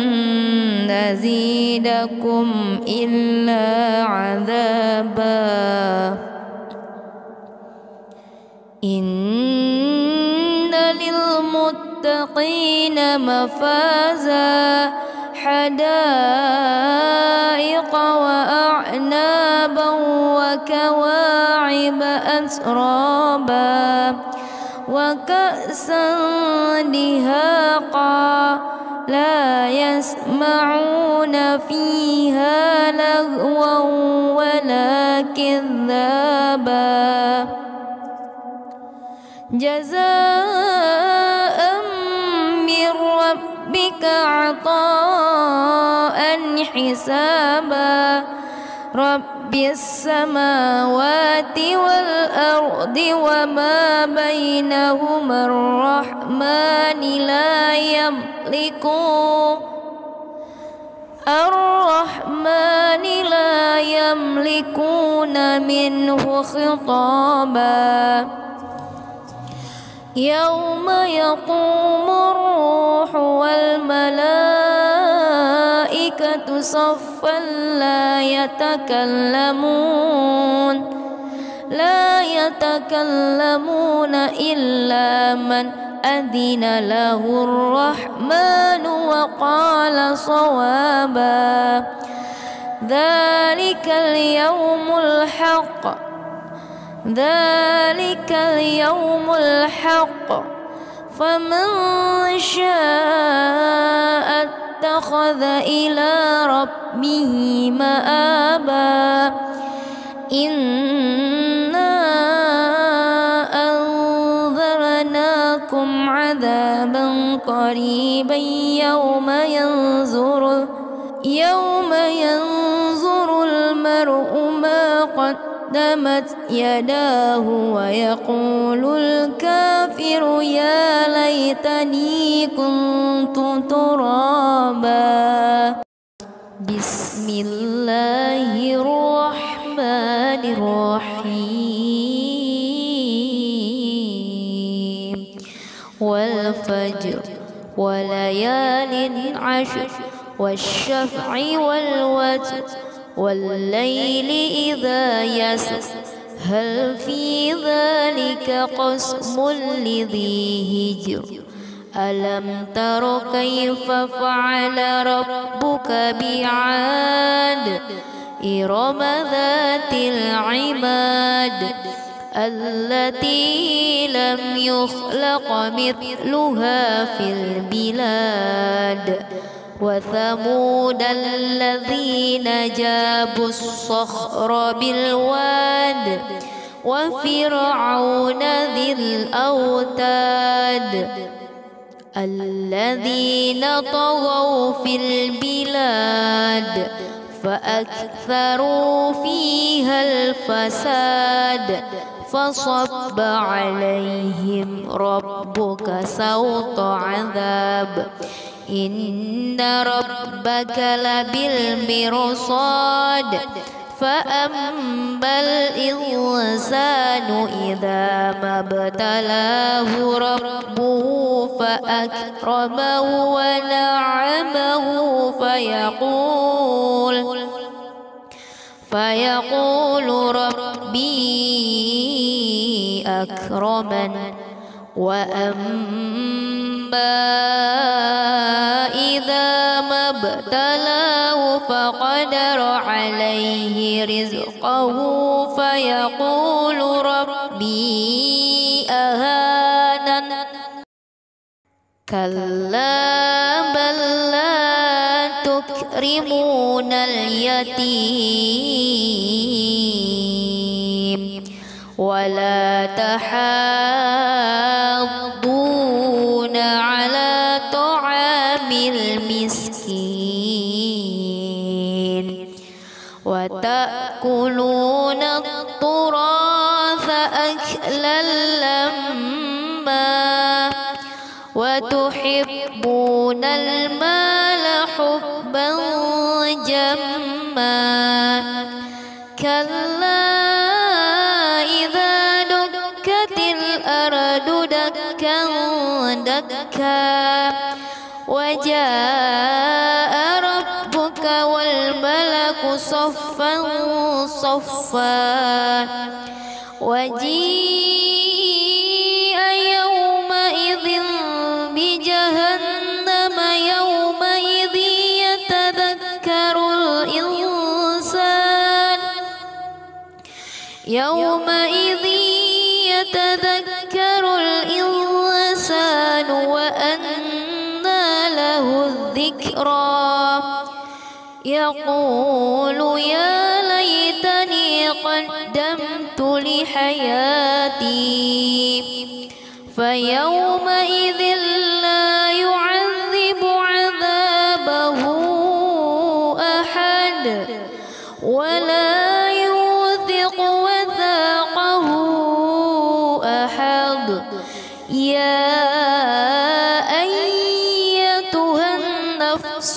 نزيدكم إلا عذابا إن للمتقين مفازا حدائق وأعنابا وكواعب أترابا وكأسا دهاقا لا يسمعون فيها لغوا ولا كذابا جزاء من ربك عطاء حسابا رب السماوات والأرض وما بينهما الرحمن لا يملكون الرحمن لا يملكون منه خطابا يوم يقوم الروح والملائكة صفا لا يتكلمون لا يتكلمون إلا من أذن له الرحمن وقال صوابا. ذلك اليوم الحق ذلك اليوم الحق فمن شاء اتخذ إلى ربه مآبا. إنا أنذرناكم عذابا قريبا يوم ينظر يوم ينظر المرء ما قدمت يداه ويقول الكافر يا ليتني كنت ترابا. بسم الله الرحمن الرحيم. والفجر وليال عشر والشفع والوتر والليل إذا يسر هل في ذلك قسم لذي هجر. ألم تر كيف فعل ربك بعاد إرم ذات العماد التي لم يخلق مثلها في البلاد. وثمود الذين جابوا الصخر بالواد وفرعون ذي الأوتاد الذين طغوا في البلاد فأكثروا فيها الفساد فصب عليهم ربك سوط عذاب. إن ربك لبالمرصاد فأما الإنسان إذا ما ابتلاه ربه فأكرمه ونعمه فيقول فيقول ربي أكرمن. وأما إذا ما ابتلاه فقدر عليه رزقه فيقول ربي أهانن. كلا بل لا تكرمون اليتيم ولا تحاضون على طعام المسكين وتأكلون التراث أكلا لما وتحبون المال حبا جما. كلا إذا دكت الأرض دكا دكا وجاء ربك والملك صفا صفا وجيء يومئذ بجهنم يومئذ يتذكر الإنسان يومئذ يتذكر الإنسان وأنى له الذكرى يقول يا ليتني قدمت لحياتي فيومئذ لا يعذب عذابه أحد ولا يوثق وثاقه أحد. يا أيتها النفس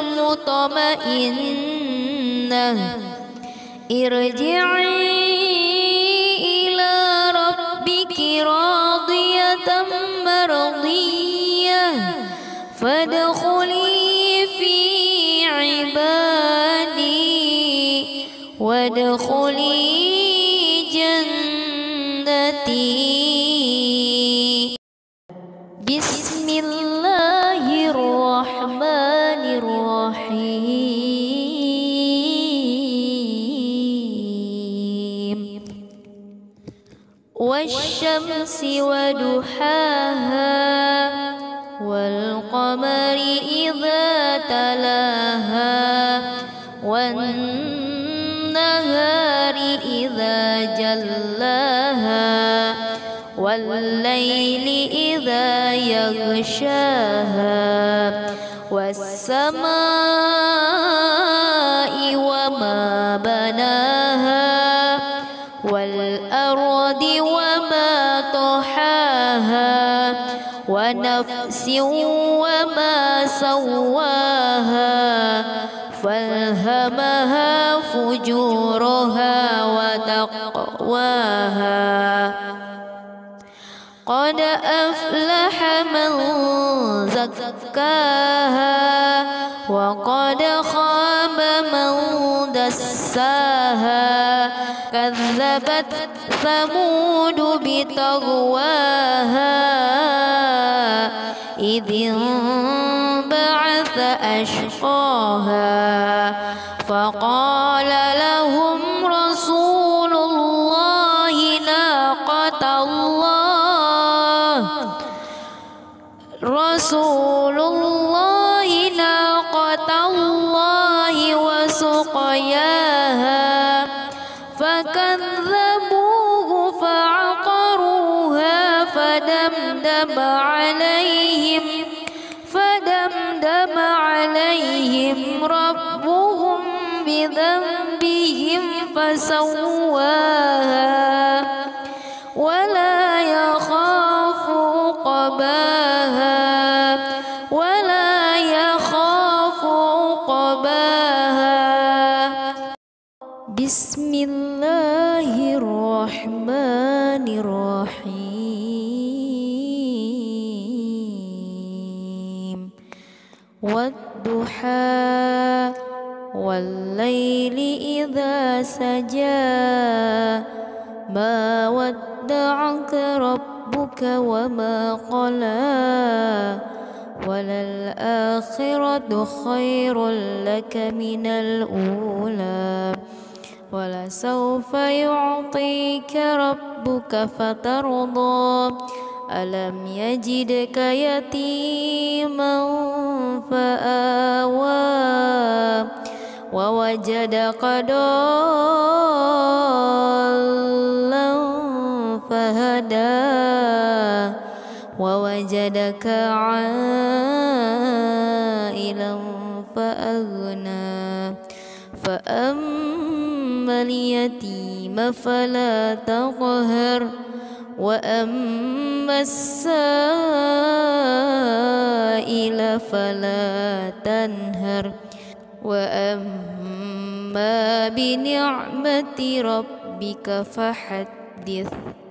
المطمئنة ارجعي إلى ربك راضية مرضية فادخلي في عبادي وادخلي جنتي. بسم الله الرحمن الرحيم والشمس وضحاها والقمر إذا تلاها والنهار إذا جلاها والليل إذا يغشاها والسماء وما بناها والأرض وما طحاها ونفس وما سواها فألهمها فجورها وتقواها قد أفلح من زكاها وقد خاب من دساها كذبت ثمود بطغواها إذ انبعث أشقاها فقال لهم رسول الله ناقة الله رسول الله ناقة الله وسقياها فكذبوه فعقروها فدمدم عليهم فدمدم عليهم ربهم بذنبهم فسواها ولا يخاف عقباها ولا يخاف عقباها بسم الله الرحمن الرحيم والضحى والليل إذا سجى ما ودعك ربك وما قلى وللآخرة خير لك من الأولى ولسوف يعطيك ربك فترضى ألم يجدك يتيما فآوى ووجدك ضالا فهدى ووجدك عائلا فأغنى فأما اليتيم فلا تقهر وأما السائل فلا تنهر وأما بنعمة ربك فحدث.